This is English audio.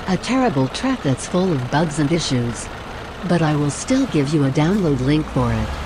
A terrible track that's full of bugs and issues. But I will still give you a download link for it.